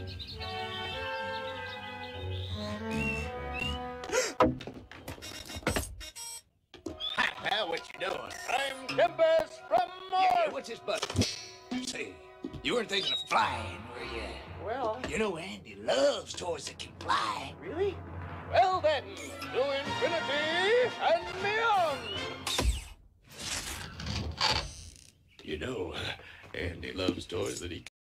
Hi, pal, what you doing? I'm Tempest from Mars. Yeah, what's this button? Say, you weren't thinking of flying, were you? Well, You know Andy loves toys that can fly. really? Well then, to infinity and beyond. You know, Andy loves toys that he